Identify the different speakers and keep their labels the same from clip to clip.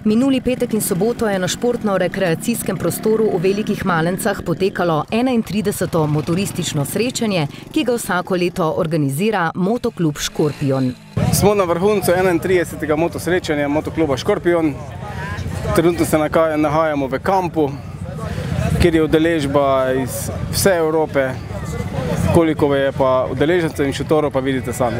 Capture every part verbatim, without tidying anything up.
Speaker 1: Minuli petek in soboto je na športno-rekreacijskem prostoru v Velikih Malencah potekalo enaintrideseto motoristično srečanje, ki ga vsako leto organizira Motoklub Škorpijon.
Speaker 2: Smo na vrhuncu enaintridesetega motosrečanja Motokluba Škorpijon. Trenutno se nahajamo v kampu, kjer je udeležba iz vse Evrope. Koliko je pa udeležencev in šotorov, pa vidite sami.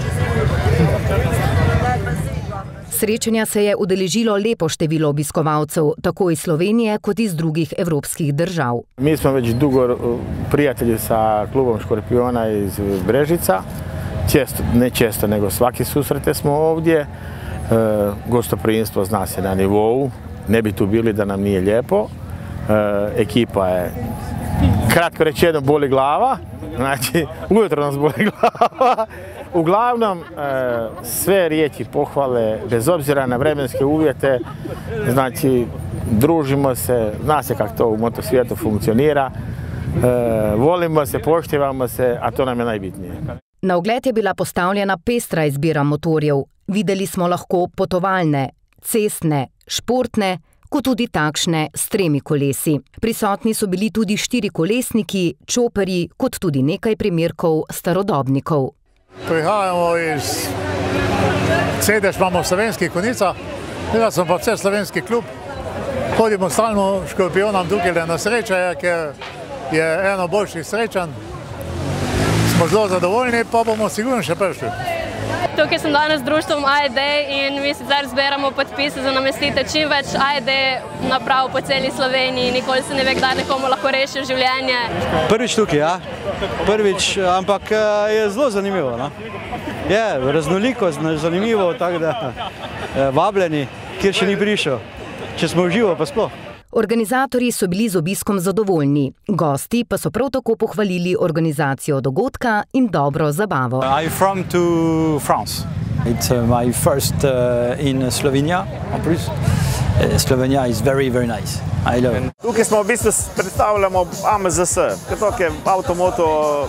Speaker 1: Srečanja se je udeležilo lepo število obiskovalcev, tako iz Slovenije kot iz drugih evropskih držav.
Speaker 3: Mi smo već dugo prijatelji sa klubom Škorpijona iz Brežica. Često, ne često, nego svaki susrete smo ovdje. E, gostoprijemstvo zna se na nivou. Ne bi tu bili da nam nije lijepo. E, ekipa je, kratko rečeno, boli glava. Znači, ujutro nas boli glava. Uglavnom, sve riječi pohvale, bez obzira na vremenske uvjete, znači, družimo se, zna se kako to u motosvijetu funkcionira, volimo se, poštivamo se, a to nam je najbitnije.
Speaker 1: Na ogled je bila postavljena pestra izbira motorjev. Videli smo lahko potovalne, cestne, športne, kot tudi takšne s tremi kolesi. Prisotni so bili tudi štirikolesniki, čoperji, kot tudi nekaj primerkov starodobnikov.
Speaker 4: Prihajamo iz sedež, imamo v Slovenskih Konjicah, jaz sem pa vse slovenski klub. Hodimo stalno Škorpijonom tukaj na srečanje, ker je eno boljših srečanj. Smo zelo zadovoljni, pa bomo sigurno še prišli.
Speaker 5: Tukaj sem danes z društvom A E D in mi sicer zberamo podpise za namestitev čim več A E D naprav po celi Sloveniji. Nikoli se ne ve, kdaj nekomu lahko reši življenje.
Speaker 6: Prvič tukaj, ja. Prvič, ampak je zelo zanimivo. No? Je raznoliko, zanimivo, tako da vabljeni, kjer še ni prišel. Če smo v živo, pa sploh.
Speaker 1: Organizatorji so bili z obiskom zadovoljni. Gosti pa so prav tako pohvalili organizacijo dogodka in dobro zabavo.
Speaker 7: I'm from to France. It's my first in Slovenia. En plus, Slovenija is very, very nice. I love it.
Speaker 8: Tukaj smo v bistvu predstavljamo A M Z S, to je avtomoto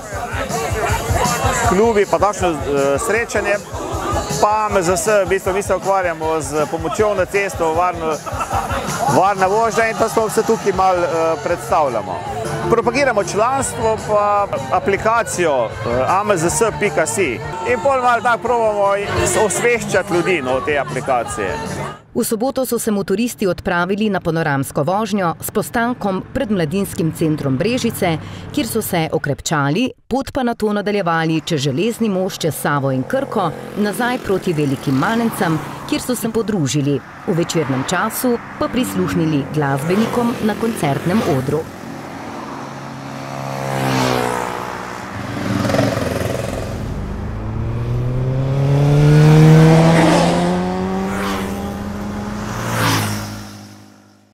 Speaker 8: klubi, pa takšno srečanje. Pa A M Z S, v bistvu mi se ukvarjamo z pomočjo na cesto, varno varna vožnja in pa smo se tukaj malo predstavljamo. Propagiramo članstvo pa aplikacijo A M Z S pika si in pol malo tako probamo osveščati ljudi o te aplikacije.
Speaker 1: V soboto so se motoristi odpravili na panoramsko vožnjo s postankom pred Mladinskim centrom Brežice, kjer so se okrepčali, pot pa nato nadaljevali čez Železni most, čez Savo in Krko, nazaj proti Velikim Malencem, kjer so se podružili. V večernem času pa prisluhnili glasbenikom na koncertnem odru.